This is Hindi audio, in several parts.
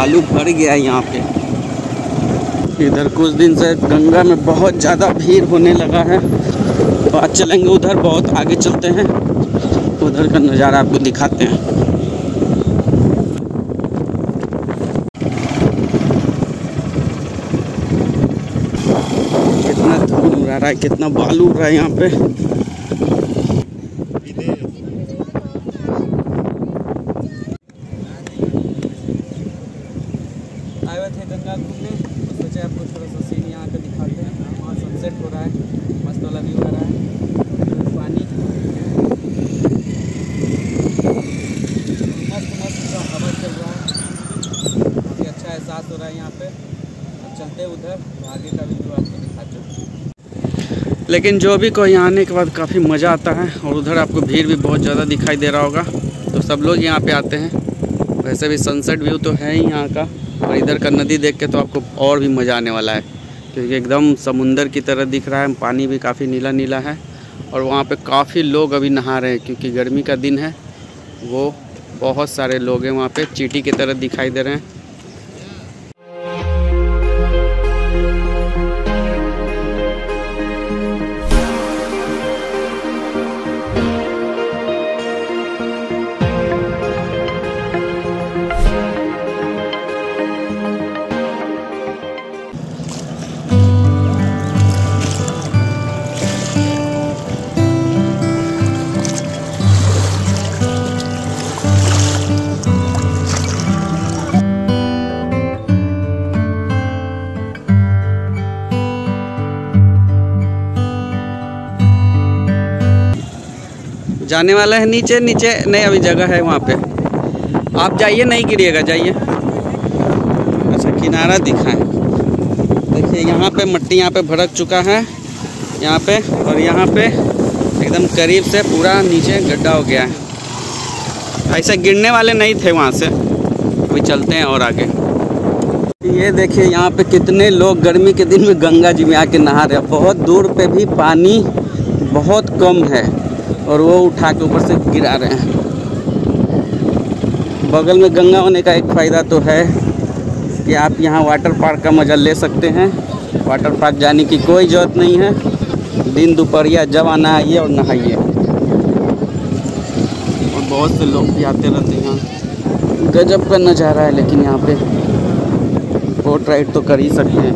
बालू भर गया है यहाँ पे। इधर कुछ दिन से गंगा में बहुत ज़्यादा भीड़ होने लगा है। तो आज चलेंगे उधर, बहुत आगे चलते हैं, उधर का नज़ारा आपको दिखाते हैं। कितना धूल उड़ा रहा है, कितना बालू उड़ रहा है यहाँ पे। आए हुए थे गंगा घूमने, तो सोचे आपको थोड़ा सा सीन यहाँ का दिखाते हैं। वहाँ सनसेट हो रहा है, मस्त वाला व्यू आ रहा है। पानी मस्त हवा चल रहा है, काफ़ी अच्छा एहसास हो रहा है यहाँ पे। अब चलते हैं उधर, आगे का भी व्यू आपको दिखाते हैं। लेकिन जो भी कोई आने के बाद काफ़ी मज़ा आता है। और उधर आपको भीड़ भी बहुत ज़्यादा दिखाई दे रहा होगा, तो सब लोग यहाँ पे आते हैं। वैसे भी सनसेट व्यू तो है ही यहाँ का, और इधर का नदी देख के तो आपको और भी मज़ा आने वाला है, क्योंकि एकदम समुंदर की तरह दिख रहा है। पानी भी काफ़ी नीला नीला है, और वहाँ पे काफ़ी लोग अभी नहा रहे हैं, क्योंकि गर्मी का दिन है। वो बहुत सारे लोग हैं वहाँ पे, चींटी की तरह दिखाई दे रहे हैं। जाने वाला है नीचे नहीं, अभी जगह है वहाँ पे। आप जाइए, नहीं गिरिएगा, जाइए। अच्छा, किनारा दिखाएं। देखिए यहाँ पे मट्टी यहाँ पे भड़क चुका है यहाँ पे, और यहाँ पे एकदम करीब से पूरा नीचे गड्ढा हो गया है। ऐसे गिरने वाले नहीं थे वहाँ से। अभी चलते हैं और आगे। ये देखिए यहाँ पे कितने लोग गर्मी के दिन में गंगा जी में आके नहा रहे हैं। बहुत दूर पे भी पानी बहुत कम है, और वो उठा के ऊपर से गिरा रहे हैं। बगल में गंगा होने का एक फ़ायदा तो है कि आप यहाँ वाटर पार्क का मज़ा ले सकते हैं। वाटर पार्क जाने की कोई ज़रूरत नहीं है। दिन दोपहरिया जब आना आइए और नहाइए। और बहुत से लोग भी आते रहते हैं यहाँ। गजब का नज़ारा है। लेकिन यहाँ पे बोट राइड तो कर ही सकते हैं।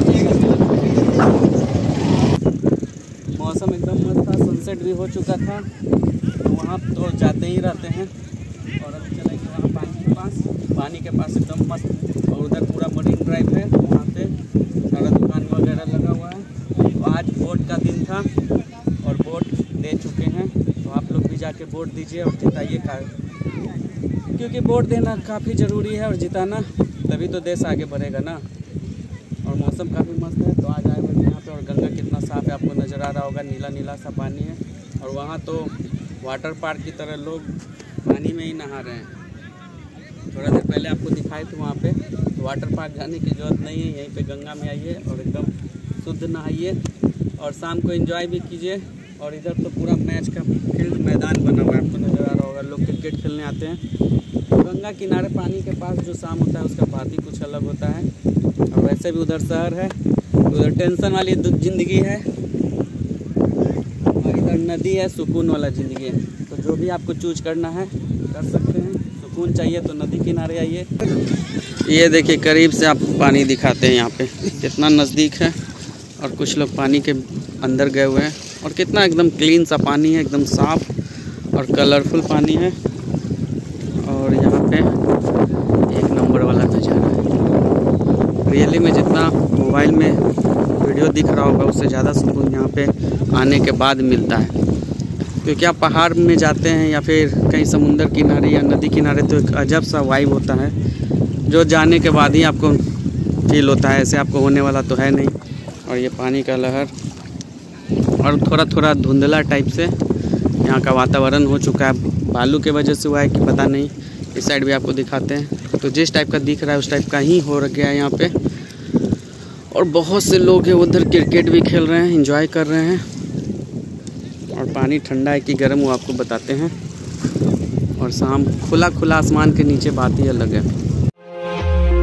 मौसम एकदम मस्त था, सनसेट भी हो चुका था, तो वहाँ तो जाते ही रहते हैं। और अभी चलेंगे वहाँ पानी के पास एकदम मस्त। और उधर पूरा मरीन ड्राइव है, वहाँ पे सारा दुकान वगैरह लगा हुआ है। तो आज बोट का दिन था और बोट दे चुके हैं, तो आप लोग भी जाके बोट दीजिए और जिताइए, क्योंकि बोट देना काफ़ी ज़रूरी है, और जिताना तभी तो देश आगे बढ़ेगा ना। और मौसम काफ़ी मस्त है, तो आज आए हुए यहाँ पे। और गंगा कितना साफ़ है आपको नज़र आ रहा होगा, नीला नीला सा पानी है। और वहाँ तो वाटर पार्क की तरह लोग पानी में ही नहा रहे हैं। थोड़ा देर पहले आपको दिखाए थे वहाँ पे। तो वाटर पार्क जाने की ज़रूरत नहीं है, यहीं पे गंगा में आइए और एकदम शुद्ध नहाइए, और शाम को एंजॉय भी कीजिए। और इधर तो पूरा मैच का फील्ड मैदान बना हुआ है, आपको नज़र आ रहा होगा। लोग क्रिकेट खेलने आते हैं। गंगा किनारे पानी के पास जो शाम होता है उसका बात ही कुछ अलग होता है। और वैसे भी उधर शहर है, उधर टेंशन वाली ज़िंदगी है, और इधर नदी है, सुकून वाला ज़िंदगी है। तो जो भी आपको चूज करना है कर सकते हैं। सुकून चाहिए तो नदी किनारे आइए। ये देखिए करीब से आपको पानी दिखाते हैं यहाँ पे, कितना नज़दीक है। और कुछ लोग पानी के अंदर गए हुए हैं, और कितना एकदम क्लीन सा पानी है, एकदम साफ़ और कलरफुल पानी है। और यहाँ पे एक नंबर वाला नज़ारा है। रियली में जितना मोबाइल में वीडियो दिख रहा होगा, उससे ज़्यादा सुकून यहाँ पे आने के बाद मिलता है। क्योंकि आप पहाड़ में जाते हैं या फिर कहीं समुंदर किनारे या नदी किनारे, तो एक अजब सा वाइब होता है, जो जाने के बाद ही आपको फील होता है। ऐसे आपको होने वाला तो है नहीं। और ये पानी का लहर, और थोड़ा थोड़ा धुंधला टाइप से यहाँ का वातावरण हो चुका है। बालू के वजह से हुआ है कि पता नहीं। इस साइड भी आपको दिखाते हैं, तो जिस टाइप का दिख रहा है उस टाइप का ही हो गया है यहाँ पे। और बहुत से लोग हैं उधर, क्रिकेट भी खेल रहे हैं, एंजॉय कर रहे हैं। और पानी ठंडा है कि गर्म वो आपको बताते हैं। और शाम खुला खुला आसमान के नीचे बात ही अलग है।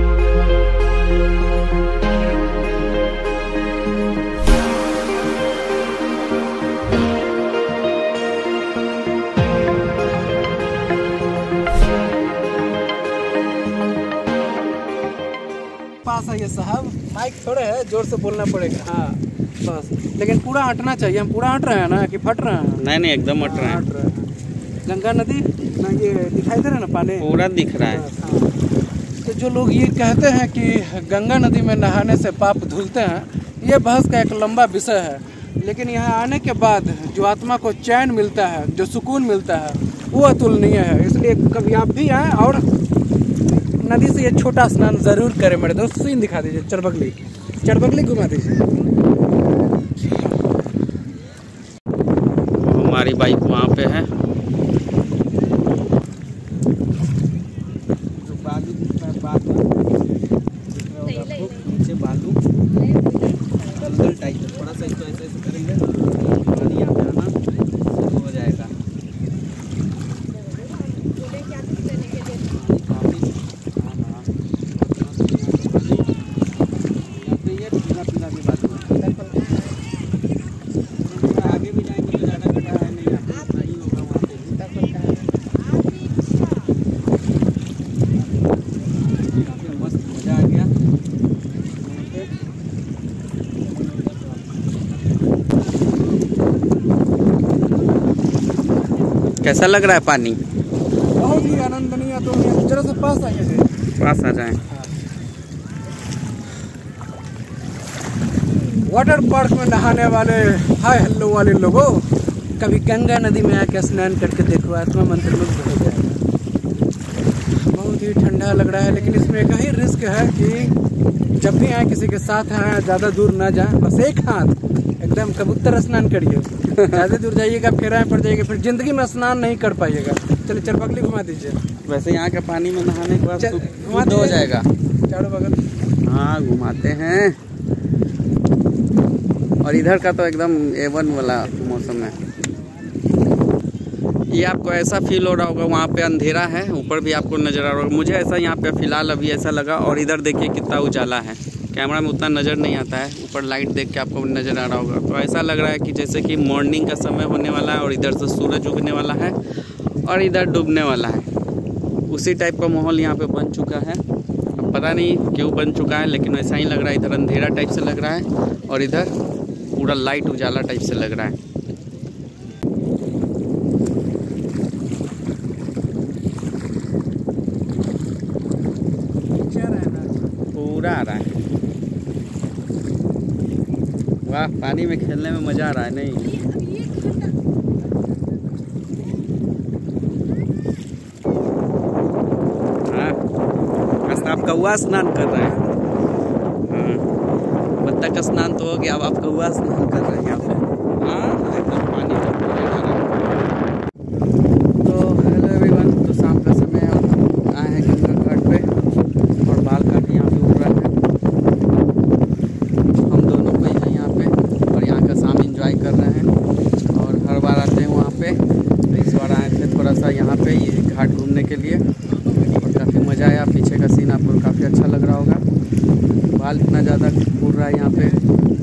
पास आइए साहब, माइक थोड़े है, जोर से बोलना पड़ेगा। हाँ बस, लेकिन पूरा हटना चाहिए। हम पूरा हट रहे हैं ना कि फट रहे हैं? नहीं नहीं, एकदम हट रहे हैं। गंगा नदी ना, ये दिखाई दे रहा है ना, पानी पूरा दिख रहा है। हाँ। तो जो लोग ये कहते हैं कि गंगा नदी में नहाने से पाप धुलते हैं, ये बहस का एक लंबा विषय है। लेकिन यहाँ आने के बाद जो आत्मा को चैन मिलता है, जो सुकून मिलता है, वो अतुलनीय है। इसलिए कभी आप भी आएँ और नदी से ये छोटा स्नान ज़रूर करें। मेरे दोस्त सीन दिखा दीजिए, चड़बगली घुमा दीजिए। हमारी बाइक वहाँ पे है। जो बालू दिख रहा है, बालू नीचे बालू दलदल टाइप है, थोड़ा सा इसको ऐसे ऐसे करेंगे, पानी यहाँ पे आना शुरू हो जाएगा। आगे भी जाएंगे तो ज़्यादा गड्ढा है नहीं, यहाँ नहीं होगा वहाँ पे भी। काफ़ी मस्त मज़ा आ गया। कैसा लग रहा है पानी? बहुत ही आनंदनीय। तो जरा से पास आइए, पास आ जाएं। वाटर पार्क में नहाने वाले हाय हेलो वाले लोगों, कभी गंगा नदी में आकर स्नान करके देखो, आत्मा मंत्रमुग्ध हो जाएगा। बहुत ही ठंडा लग रहा है, लेकिन इसमें एक ही रिस्क है कि जब भी आए किसी के साथ आए, ज़्यादा दूर ना जाए। बस एक हाथ एकदम कबूतर स्नान करिए। ज़्यादा दूर जाइएगा फिर आए पड़ जाइएगा, फिर जिंदगी में स्नान नहीं कर पाइएगा। चलिए चरपगली घुमा दीजिए। वैसे यहाँ के पानी में नहाने के बाद शुद्ध हो जाएगा चारों बगल। हाँ घुमाते हैं। और इधर का तो एकदम A1 वाला मौसम है। ये आपको ऐसा फील हो रहा होगा, वहाँ पे अंधेरा है, ऊपर भी आपको नज़र आ रहा होगा। मुझे ऐसा यहाँ पे फ़िलहाल अभी ऐसा लगा। और इधर देखिए कितना उजाला है, कैमरा में उतना नज़र नहीं आता है, ऊपर लाइट देख के आपको नज़र आ रहा होगा। तो ऐसा लग रहा है कि जैसे कि मॉर्निंग का समय होने वाला है और इधर से सूरज उगने वाला है और इधर डूबने वाला है। उसी टाइप का माहौल यहाँ पे बन चुका है। अब पता नहीं क्यों बन चुका है, लेकिन ऐसा ही लग रहा है। इधर अंधेरा टाइप से लग रहा है और इधर पूरा लाइट उजाला टाइप से लग रहा है। पूरा आ रहा है। वाह, पानी में खेलने में मज़ा आ रहा है। नहीं हाँ, आप कौआ स्नान कर रहे हैं। हाँ, बत्तख का स्नान तो हो गया, अब आप कौआ स्नान कर रहे हैं यहाँ पे। हाँ एकदम पानी में पूरे जा रहा है। तो हेलो एवरीवन, तो शाम का समय हम आए हैं गंगा घाट पे और बाल काट यहाँ पे उड़ रहा है। हम दोनों को ही हैं यहाँ पे और यहाँ का शाम एंजॉय कर रहे हैं। और हर बार आते हैं वहाँ पे, तो इस बार आए थे थोड़ा सा यहाँ पे ये घाट घूमने के लिए और काफ़ी मज़ा आया। पीछे का सीन आपको काफ़ी अच्छा लग रहा होगा। बाल इतना ज़्यादा उड़ रहा है यहाँ पे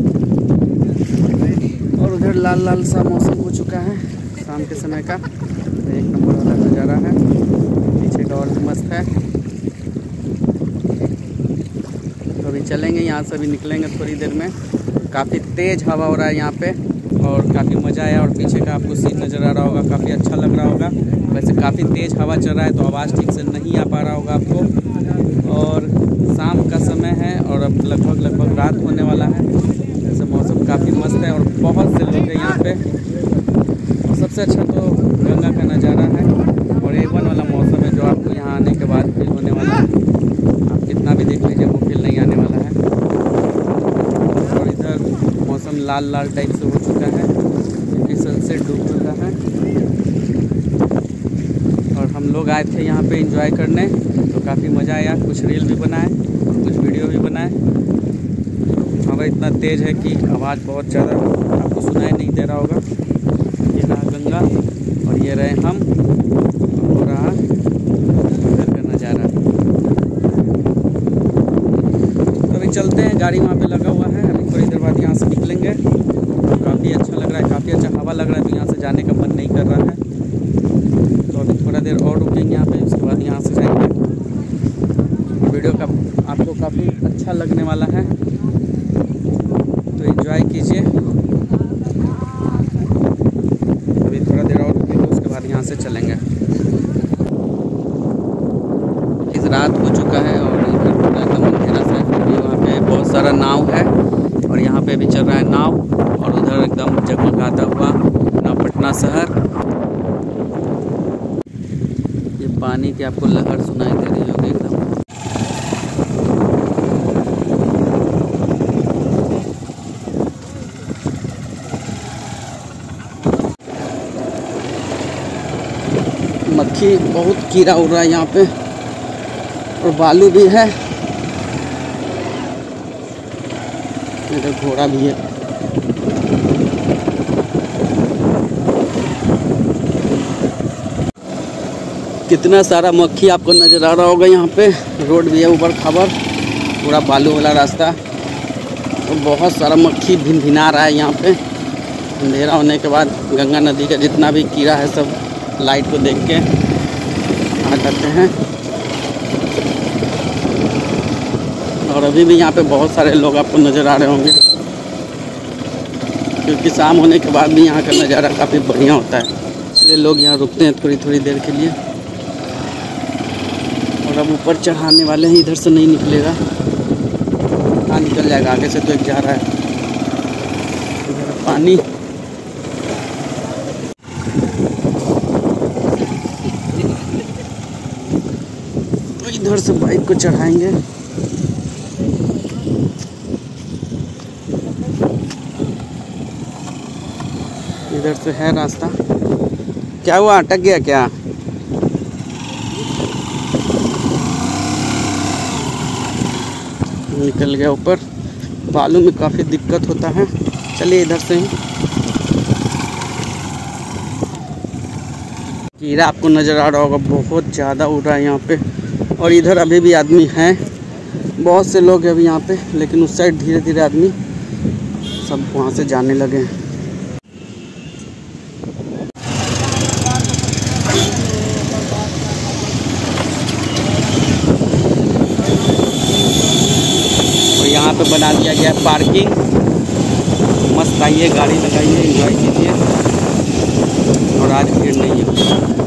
और उधर लाल लाल सा मौसम हो चुका है शाम के समय का। तो एक नंबर वाला नज़ारा है। पीछे का और भी मस्त है। तो अभी चलेंगे यहाँ से, अभी निकलेंगे थोड़ी देर में। काफ़ी तेज़ हवा हो रहा है यहाँ पे और काफ़ी मज़ा आया। और पीछे का आपको सीन नज़र आ रहा होगा, काफ़ी अच्छा लग रहा होगा। वैसे काफ़ी तेज़ हवा चल रहा है तो आवाज़ ठीक से नहीं आ पा रहा होगा आपको। और शाम का समय है और अब लगभग रात होने वाला है। जैसे मौसम काफ़ी मस्त है और बहुत से लोग हैं यहाँ पे। सबसे अच्छा तो गंगा का नज़ारा है और A1 वाला मौसम है जो आपको यहाँ आने के बाद फील होने वाला है। आप कितना भी देख लीजिए वो फील नहीं आने वाला है। और इधर मौसम लाल लाल टाइप से हो चुका है क्योंकि सनसेट डूब चुका है। और हम लोग आए थे यहाँ पे एंजॉय करने, तो काफ़ी मज़ा आया। कुछ रील भी बनाए, कुछ वीडियो भी बनाए। हवा इतना तेज़ है कि आवाज़ बहुत ज़्यादा आपको सुनाई नहीं दे रहा होगा। ये रहा गंगा और ये रहे हम, हो रहा इधर का नज़ारा। तो अभी चलते हैं, गाड़ी वहाँ पे लगा हुआ है। अभी थोड़ी देर बाद यहाँ से निकलेंगे। काफ़ी अच्छा लग रहा है, काफ़ी अच्छा हवा लग रहा है, तो यहाँ से जाने का मन नहीं कर रहा है। तो अभी थोड़ा देर और रुकेंगे यहाँ पे, उसके बाद यहाँ से जाएंगे और वीडियो का आपको काफ़ी अच्छा लगने वाला है, तो एंजॉय कीजिए। अभी थोड़ा देर और रुकेंगे, उसके बाद यहाँ से चलेंगे। इस रात हो चुका है और इधर पूरा एकदम अंधेरा सा है, फिर भी वहाँ पे बहुत सारा नाव है और यहाँ पे भी चल रहा है नाव, और उधर एकदम जगमगाता हुआ अपना पटना शहर। ये पानी की आपको लहर सुनाई दे रही होगी एकदम। मक्खी बहुत कीड़ा उड़ रहा है यहाँ पे, और बालू भी है, इधर घोड़ा भी है। कितना सारा मक्खी आपको नज़र आ रहा होगा यहाँ पे। रोड भी है ऊपर खबर, पूरा बालू वाला रास्ता, तो बहुत सारा मक्खी भिनभिना रहा है यहाँ पे। अंधेरा होने के बाद गंगा नदी का जितना भी कीड़ा है सब लाइट को देख के आ जाते हैं। और अभी भी यहाँ पे बहुत सारे लोग आपको नज़र आ रहे होंगे, क्योंकि शाम होने के बाद भी यहाँ का नज़ारा काफ़ी बढ़िया होता है, इसलिए लोग यहाँ रुकते हैं थोड़ी थोड़ी देर के लिए। और अब ऊपर चढ़ाने वाले हैं, इधर से नहीं निकलेगा, हाँ निकल जाएगा, आगे से तो एक जा रहा है। इधर पानी, इधर से बाइक को चढ़ाएंगे। इधर से है रास्ता। क्या हुआ, अटक गया क्या? निकल गया ऊपर। बालू में काफ़ी दिक्कत होता है। चलिए इधर से ही। कीड़ा आपको नज़र आ रहा होगा, बहुत ज़्यादा उड़ रहा है यहाँ पे। और इधर अभी भी आदमी हैं, बहुत से लोग हैं अभी यहाँ पे, लेकिन उस साइड धीरे धीरे आदमी सब वहाँ से जाने लगे हैं। और यहाँ पे बना दिया गया है पार्किंग। मस्त आइए, गाड़ी लगाइए, एंजॉय कीजिए। और आज भीड़ नहीं है।